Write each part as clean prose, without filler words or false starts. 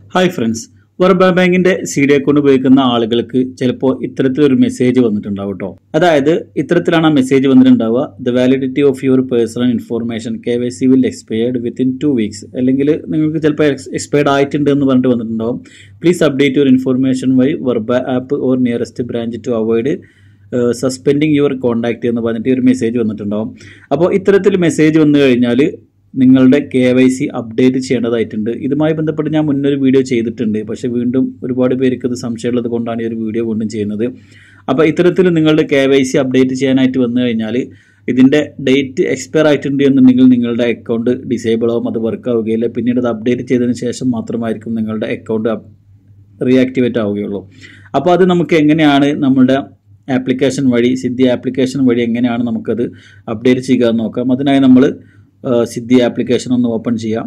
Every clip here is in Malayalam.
ഹായ് ഫ്രണ്ട്സ്, വർബ ബാങ്കിന്റെ CD അക്കൗണ്ട് ഉപയോഗിക്കുന്ന ആളുകൾക്ക് ചിലപ്പോൾ ഇത്തരത്തിലൊരു മെസ്സേജ് വന്നിട്ടുണ്ടാവും കേട്ടോ. അതായത് ഇത്തരത്തിലാണ് ആ മെസ്സേജ് വന്നിട്ടുണ്ടാവുക: the validity of your personal information KYC will expired within 2 weeks. അല്ലെങ്കിൽ നിങ്ങൾക്ക് ചിലപ്പോൾ എക്സ്പയർഡ് ആയിട്ടുണ്ട് എന്ന് പറഞ്ഞിട്ട് വന്നിട്ടുണ്ടാവും. Please update your information via വർബ app or nearest branch to avoid suspending your contact എന്ന് പറഞ്ഞിട്ട് ഒരു മെസ്സേജ് വന്നിട്ടുണ്ടാവും. അപ്പോൾ ഇത്തരത്തിൽ മെസ്സേജ് വന്നു കഴിഞ്ഞാൽ നിങ്ങളുടെ KYC അപ്ഡേറ്റ് ചെയ്യേണ്ടതായിട്ടുണ്ട്. ഇതുമായി ബന്ധപ്പെട്ട് ഞാൻ മുന്നൊരു വീഡിയോ ചെയ്തിട്ടുണ്ട്, പക്ഷേ വീണ്ടും ഒരുപാട് പേർക്ക് ഇത് സംശയമുള്ളത് കൊണ്ടാണ് ഈ ഒരു വീഡിയോ വീണ്ടും ചെയ്യുന്നത്. അപ്പോൾ ഇത്തരത്തിൽ നിങ്ങളുടെ KYC അപ്ഡേറ്റ് ചെയ്യാനായിട്ട് വന്നു കഴിഞ്ഞാൽ ഇതിൻ്റെ ഡേറ്റ് എക്സ്പയർ ആയിട്ടുണ്ട് എന്നുണ്ടെങ്കിൽ നിങ്ങളുടെ അക്കൗണ്ട് ഡിസേബിൾ ആവും, അത് വർക്ക് ആവുകയില്ല. പിന്നീട് അത് അപ്ഡേറ്റ് ചെയ്തതിന് ശേഷം മാത്രമായിരിക്കും നിങ്ങളുടെ അക്കൗണ്ട് റീആക്ടിവേറ്റ് ആവുകയുള്ളൂ. അപ്പോൾ അത് നമുക്ക് എങ്ങനെയാണ് നമ്മുടെ ആപ്ലിക്കേഷൻ വഴി, സിദ്ധി ആപ്ലിക്കേഷൻ വഴി എങ്ങനെയാണ് നമുക്കത് അപ്ഡേറ്റ് ചെയ്യുക എന്ന് നോക്കാം. അതിനായി നമ്മൾ സിദ്ധി ആപ്ലിക്കേഷൻ ഒന്ന് ഓപ്പൺ ചെയ്യാം.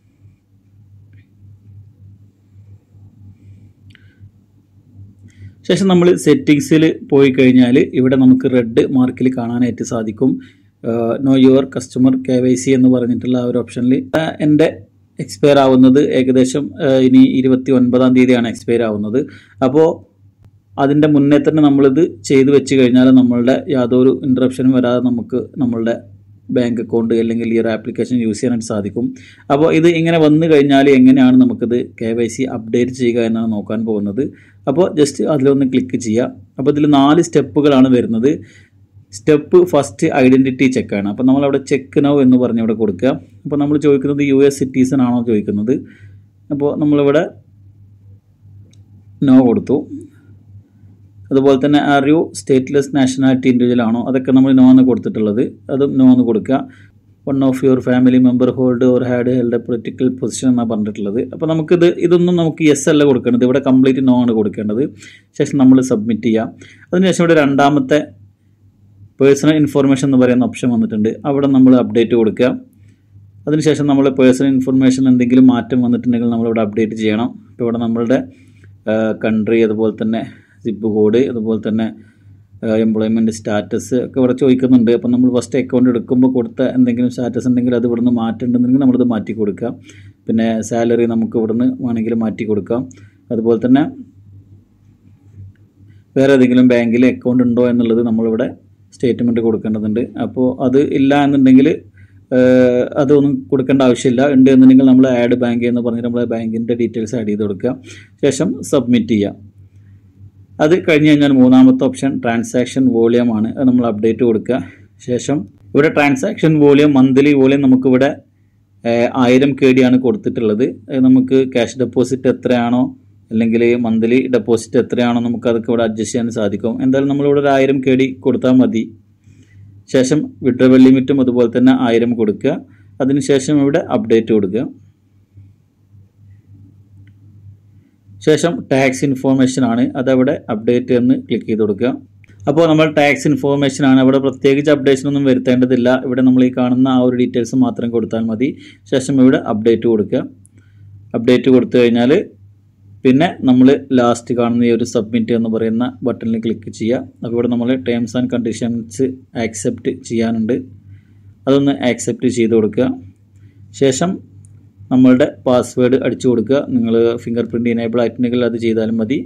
ശേഷം നമ്മൾ സെറ്റിങ്സിൽ പോയി കഴിഞ്ഞാൽ ഇവിടെ നമുക്ക് റെഡ് മാർക്കിൽ കാണാനായിട്ട് സാധിക്കും നോ യുവർ കസ്റ്റമർ KYC എന്ന് പറഞ്ഞിട്ടുള്ള ആ ഒരു ഓപ്ഷനിൽ. എൻ്റെ എക്സ്പയർ ആവുന്നത് ഏകദേശം ഇനി 29-ാം തീയതിയാണ് എക്സ്പയർ ആവുന്നത്. അപ്പോൾ അതിൻ്റെ മുന്നേ തന്നെ നമ്മളിത് ചെയ്തു വെച്ച് കഴിഞ്ഞാൽ നമ്മളുടെ യാതൊരു ഇൻറ്ററപ്ഷനും വരാതെ നമുക്ക് നമ്മളുടെ ബാങ്ക് അക്കൗണ്ട് അല്ലെങ്കിൽ ഈ ഒരു ആപ്ലിക്കേഷൻ യൂസ് ചെയ്യാനായിട്ട് സാധിക്കും. അപ്പോൾ ഇത് ഇങ്ങനെ വന്നു കഴിഞ്ഞാൽ എങ്ങനെയാണ് നമുക്കിത് KYC അപ്ഡേറ്റ് ചെയ്യുക എന്നാണ് നോക്കാൻ പോകുന്നത്. അപ്പോൾ ജസ്റ്റ് അതിലൊന്ന് ക്ലിക്ക് ചെയ്യുക. അപ്പോൾ ഇതിൽ 4 സ്റ്റെപ്പുകളാണ് വരുന്നത്. സ്റ്റെപ്പ് ഫസ്റ്റ് ഐഡൻറ്റിറ്റി ചെക്കാണ്. അപ്പോൾ നമ്മളവിടെ ചെക്ക് നൗ എന്ന് പറഞ്ഞ് ഇവിടെ കൊടുക്കുക. അപ്പോൾ നമ്മൾ ചോദിക്കുന്നത് US സിറ്റിസൺ ആണോ ചോദിക്കുന്നത്. അപ്പോൾ നമ്മളിവിടെ നോ കൊടുത്തു. അതുപോലെ തന്നെ are you stateless nationality individual ആണോ, അതൊക്കെ നമ്മൾ നോ എന്ന് കൊടുത്തിട്ടുള്ളത്, അതും നോ എന്ന് കൊടുക്കുക. One of your family member hold or had held a political position എന്നാണ് പറഞ്ഞിട്ടുള്ളത്. അപ്പോൾ ഇതൊന്നും നമുക്ക് യെസ് അല്ല കൊടുക്കേണ്ടത്, ഇവിടെ കംപ്ലീറ്റ് നോ ആണ് കൊടുക്കേണ്ടത്. ശേഷം നമ്മൾ സബ്മിറ്റ് ചെയ്യാം. അതിനുശേഷം ഇവിടെ രണ്ടാമത്തെ പേഴ്സണൽ ഇൻഫോർമേഷൻ എന്ന് പറയുന്ന ഓപ്ഷൻ വന്നിട്ടുണ്ട്. അവിടെ നമ്മൾ അപ്ഡേറ്റ് കൊടുക്കുക. അതിനുശേഷം നമ്മൾ പേഴ്സണൽ ഇൻഫോർമേഷൻ എന്തെങ്കിലും മാറ്റം വന്നിട്ടുണ്ടെങ്കിൽ നമ്മളിവിടെ അപ്ഡേറ്റ് ചെയ്യണം. ഇപ്പോൾ ഇവിടെ നമ്മളുടെ കൺട്രി, അതുപോലെ തന്നെ സിപ്പ് കോഡ്, അതുപോലെ തന്നെ എംപ്ലോയ്മെൻറ്റ് സ്റ്റാറ്റസ് ഒക്കെ ഇവിടെ ചോദിക്കുന്നുണ്ട്. അപ്പോൾ നമ്മൾ ഫസ്റ്റ് അക്കൗണ്ട് എടുക്കുമ്പോൾ കൊടുത്ത എന്തെങ്കിലും സ്റ്റാറ്റസ് ഉണ്ടെങ്കിൽ അത് ഇവിടുന്ന് മാറ്റുന്നുണ്ടെങ്കിൽ നമ്മളിത് മാറ്റി കൊടുക്കാം. പിന്നെ സാലറി നമുക്ക് ഇവിടുന്ന് വേണമെങ്കിൽ മാറ്റി കൊടുക്കാം. അതുപോലെ തന്നെ വേറെ ഏതെങ്കിലും ബാങ്കിൽ അക്കൗണ്ട് ഉണ്ടോ എന്നുള്ളത് നമ്മളിവിടെ സ്റ്റേറ്റ്മെൻറ്റ് കൊടുക്കേണ്ടതുണ്ട്. അപ്പോൾ അത് ഇല്ല എന്നുണ്ടെങ്കിൽ അതൊന്നും കൊടുക്കേണ്ട ആവശ്യമില്ല. ഉണ്ട് എന്നുണ്ടെങ്കിൽ നമ്മൾ ആഡ് ബാങ്ക് എന്ന് പറഞ്ഞിട്ട് നമ്മളെ ബാങ്കിൻ്റെ ഡീറ്റെയിൽസ് ആഡ് ചെയ്ത് കൊടുക്കുക. ശേഷം സബ്മിറ്റ് ചെയ്യുക. അത് കഴിഞ്ഞ് കഴിഞ്ഞാൽ മൂന്നാമത്തെ ഓപ്ഷൻ ട്രാൻസാക്ഷൻ വോളിയം ആണ്. അത് നമ്മൾ അപ്ഡേറ്റ് കൊടുക്കുക. ശേഷം ഇവിടെ ട്രാൻസാക്ഷൻ വോളിയം, മന്ത്ലി വോളിയം നമുക്കിവിടെ 1000 KD ആണ് കൊടുത്തിട്ടുള്ളത്. നമുക്ക് ക്യാഷ് ഡെപ്പോസിറ്റ് എത്രയാണോ അല്ലെങ്കിൽ മന്ത്ലി ഡെപ്പോസിറ്റ് എത്രയാണോ നമുക്ക് അതൊക്കെ ഇവിടെ അഡ്ജസ്റ്റ് ചെയ്യാൻ സാധിക്കും. എന്തായാലും നമ്മളിവിടെ ഒരു 1000 KD കൊടുത്താൽ മതി. ശേഷം വിഡ്രോവൽ ലിമിറ്റും അതുപോലെ തന്നെ 1000 കൊടുക്കുക. അതിനുശേഷം ഇവിടെ അപ്ഡേറ്റ് കൊടുക്കുക. ശേഷം ടാക്സ് ഇൻഫോർമേഷൻ ആണ്, അതവിടെ അപ്ഡേറ്റ് എന്ന് ക്ലിക്ക് ചെയ്ത് കൊടുക്കുക. അപ്പോൾ നമ്മൾ ടാക്സ് ഇൻഫോർമേഷൻ ആണ്, അവിടെ പ്രത്യേകിച്ച് അപ്ഡേഷൻ ഒന്നും വരുത്തേണ്ടതില്ല. ഇവിടെ നമ്മൾ ഈ കാണുന്ന ആ ഒരു ഡീറ്റെയിൽസ് മാത്രം കൊടുത്താൽ മതി. ശേഷം ഇവിടെ അപ്ഡേറ്റ് കൊടുക്കുക. അപ്ഡേറ്റ് കൊടുത്തു കഴിഞ്ഞാൽ പിന്നെ നമ്മൾ ലാസ്റ്റ് കാണുന്ന ഈ ഒരു സബ്മിറ്റ് എന്ന് പറയുന്ന ബട്ടണിൽ ക്ലിക്ക് ചെയ്യുക. അപ്പോൾ ഇവിടെ നമ്മൾ ടേംസ് ആൻഡ് കണ്ടീഷൻസ് ആക്സെപ്റ്റ് ചെയ്യാനുണ്ട്, അതൊന്ന് ആക്സെപ്റ്റ് ചെയ്ത് കൊടുക്കുക. ശേഷം നമ്മളുടെ പാസ്വേഡ് അടിച്ചു കൊടുക്കുക. നിങ്ങൾ ഫിംഗർ പ്രിൻറ്റ് ഇനേബിൾ ആയിട്ടുണ്ടെങ്കിൽ അത് ചെയ്താലും മതി.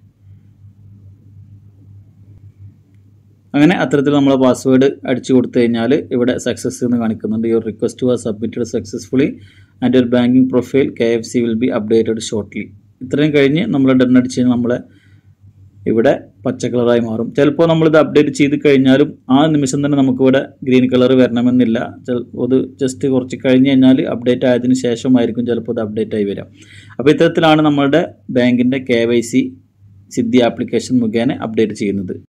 അങ്ങനെ അത്തരത്തിൽ നമ്മൾ പാസ്വേഡ് അടിച്ചു കൊടുത്തു കഴിഞ്ഞാൽ ഇവിടെ സക്സസ് എന്ന് കാണിക്കുന്നുണ്ട്. Your request was submitted successfully and your banking profile KYC will be updated shortly. ഇത്രയും കഴിഞ്ഞ് നമ്മൾ ഡൺ അടിച്ച് കഴിഞ്ഞാൽ നമ്മളെ ഇവിടെ പച്ച കളറായി മാറും. ചിലപ്പോൾ നമ്മളിത് അപ്ഡേറ്റ് ചെയ്ത് കഴിഞ്ഞാലും ആ നിമിഷം തന്നെ നമുക്കിവിടെ ഗ്രീൻ കളർ വരണമെന്നില്ല. അത് ജസ്റ്റ് കുറച്ച് കഴിഞ്ഞ് കഴിഞ്ഞാൽ അപ്ഡേറ്റ് ആയതിനു ശേഷമായിരിക്കും ചിലപ്പോൾ അത് അപ്ഡേറ്റ് ആയി വരാം. അപ്പോൾ ഇത്തരത്തിലാണ് നമ്മളുടെ ബാങ്കിൻ്റെ KYC സിദ്ധി ആപ്ലിക്കേഷൻ മുഖേന അപ്ഡേറ്റ് ചെയ്യുന്നത്.